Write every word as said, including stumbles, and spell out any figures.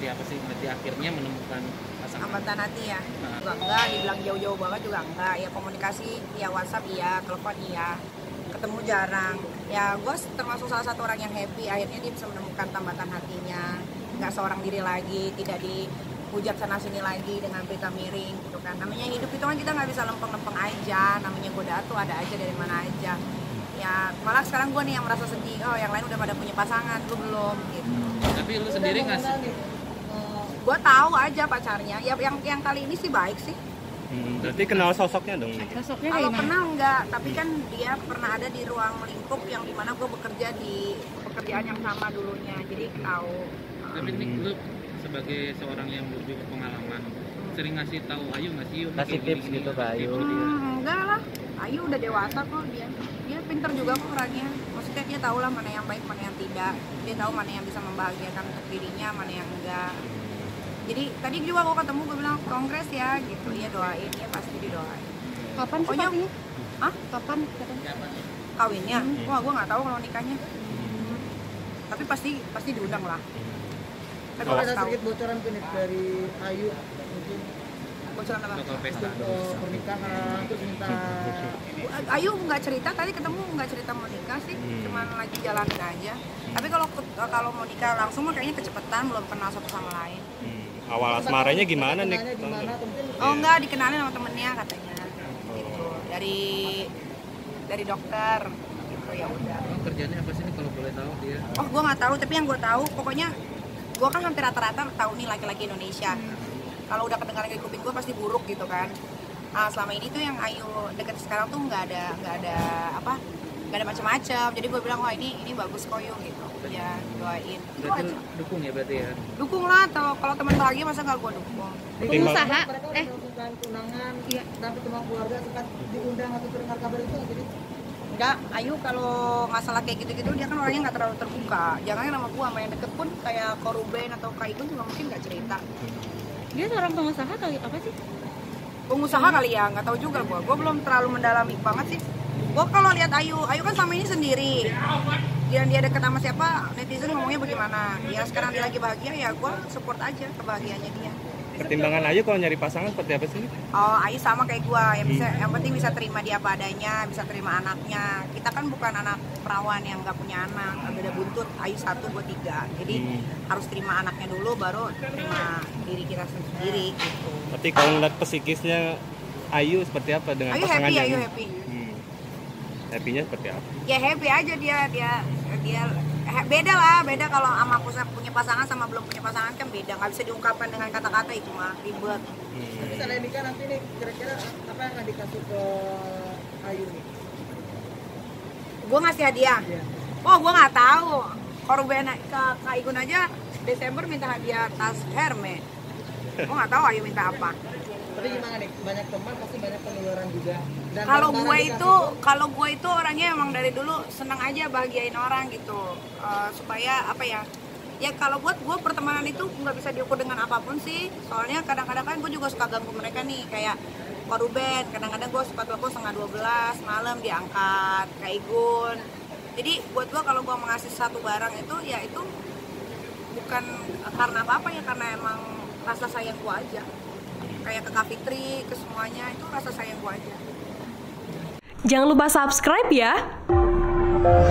apa sih nanti akhirnya menemukan pasangan? Hambatan hati ya? Nah. Juga enggak, dibilang jauh-jauh banget juga enggak. Ya komunikasi, ya WhatsApp iya, telepon iya, ketemu jarang. Ya gue termasuk salah satu orang yang happy, akhirnya dia bisa menemukan tambatan hatinya. Nggak seorang diri lagi, tidak dihujat sana sini lagi dengan berita miring gitu kan. Namanya hidup itu kan kita nggak bisa lempeng-lempeng aja, namanya godaan tuh ada aja dari mana aja. Ya malah sekarang gue nih yang merasa sedih, oh yang lain udah pada punya pasangan, lu belum gitu. Tapi lu sendiri ngasih? Gue tahu aja pacarnya, ya yang yang kali ini sih baik sih. Hmm, berarti kenal sosoknya dong nih? Sosoknya Kalau gimana? kenal enggak, tapi kan dia pernah ada di ruang lingkup yang dimana gue bekerja di pekerjaan yang sama dulunya, jadi tahu. Tapi nih lu sebagai seorang yang lebih berpengalaman, sering ngasih tahu Ayu nggak sih? Yuk, Kasih kayak tips gini-gini, gitu ke kasih Ayu. tips dia. Hmm, enggak lah, Ayu udah dewasa kok dia. Dia pinter juga kok orangnya. Maksudnya dia tahu lah mana yang baik, mana yang tidak. Dia tahu mana yang bisa membahagiakan untuk dirinya, mana yang enggak. Jadi tadi juga aku ketemu, gue bilang kongres ya gitu. Iya doain, ya pasti didoain. Kapan sih Pokoknya, pastinya? hah? Kapan katanya? Kawinnya? Wah gue nggak tahu kalau nikahnya. Tapi pasti pasti diundang lah. Tapi Kalau gue ada tahu. sedikit bocoran mungkin dari Ayu mungkin Bocoran apa? Soal pesta. untuk uh, pernikahan terus minta Ayu nggak cerita, tadi ketemu nggak cerita mau nikah sih, Hmm. cuman lagi jalanin aja. Tapi kalau kalau mau nikah langsung mah kayaknya kecepatan, belum kenal satu sama lain. Hmm. Awal asmaranya gimana nih? kenalnya gimana atau mungkin Oh enggak, dikenalin sama temennya katanya. Gitu. Dari dari dokter. Gitu ya udah. Emang kerjanya apa sih nih kalau boleh tahu dia? Oh gue nggak tahu, tapi yang gue tahu pokoknya gue kan hampir rata-rata tahu nih laki-laki Indonesia. Kalau udah kedengaran dari kuping gue pasti buruk gitu kan. Ah, selama ini tuh yang Ayu deket sekarang tuh nggak ada nggak ada apa nggak ada macam-macam. Jadi gue bilang wah ini ini bagus kok Yu gitu. Ya doain. Itu Berarti aja. dukung ya berarti ya? Dukung lah, kalau kalau teman bahagia masa nggak gue dukung. Pengusaha, mereka udah eh melakukan tunangan iya. dan ketemu keluarga sempat diundang atau terdengar kabar itu jadi Enggak, Ayu kalau masalah kayak gitu-gitu dia kan orangnya nggak terlalu terbuka. Jangan sama gue, sama yang deket pun kayak Koruben atau Kak Igun juga mungkin nggak cerita. Dia seorang pengusaha kali apa sih? Pengusaha kali ya, nggak tahu juga gue. Gue belum terlalu mendalami banget sih. Gue kalau lihat Ayu, Ayu kan sama ini sendiri. Dia dia deket sama siapa, netizen ngomongnya bagaimana. Ya sekarang dia lagi bahagia ya, gue support aja kebahagiaannya dia. Pertimbangan Ayu kalau nyari pasangan seperti apa sih? Oh, Ayu sama kayak gue, yang bisa, yang penting bisa terima dia apa adanya, bisa terima anaknya. Kita kan bukan anak perawan yang nggak punya anak, beda buntut. Ayu satu, gue tiga. Jadi Hmm. harus terima anaknya dulu, baru terima diri kita sendiri gitu. Tapi kalau ngeliat psikisnya Ayu seperti apa dengan Ayu happy, pasangannya? Ayu nih? happy. Hmm. Happy-nya seperti apa? Ya happy aja dia, dia dia he- beda lah, beda kalau sama punya- punya pasangan sama belum punya pasangan kan beda. Nggak bisa diungkapkan dengan kata-kata, itu mah ribet. Hmm. tapi selain nikah nanti nih kira-kira apa yang akan dikasih ke Ayu nih? Gue ngasih hadiah. Iya. Oh, gue nggak tahu. Korban ke Kak Igun aja Desember minta hadiah tas Hermes. Gue nggak tahu Ayu minta apa. Tapi gimana nih? Banyak teman pasti banyak pengeluaran juga. Dan Kalau barang-barang gue dikasih itu, kalau gue itu orangnya emang dari dulu seneng aja bahagiain orang gitu. Eh, supaya apa ya? Ya kalau buat gue pertemanan itu nggak bisa diukur dengan apapun sih. Soalnya kadang-kadang kan gue juga suka ganggu mereka nih, kayak Koruben. Kadang-kadang gue suka telepon setengah dua belas malam diangkat, Kak Igun. Jadi buat gue kalau gue mengasih satu barang itu, ya itu bukan karena apa-apa ya, karena emang rasa sayang gue aja. Kayak ke Kak Fitri, ke semuanya itu rasa sayang gue aja. Jangan lupa subscribe ya.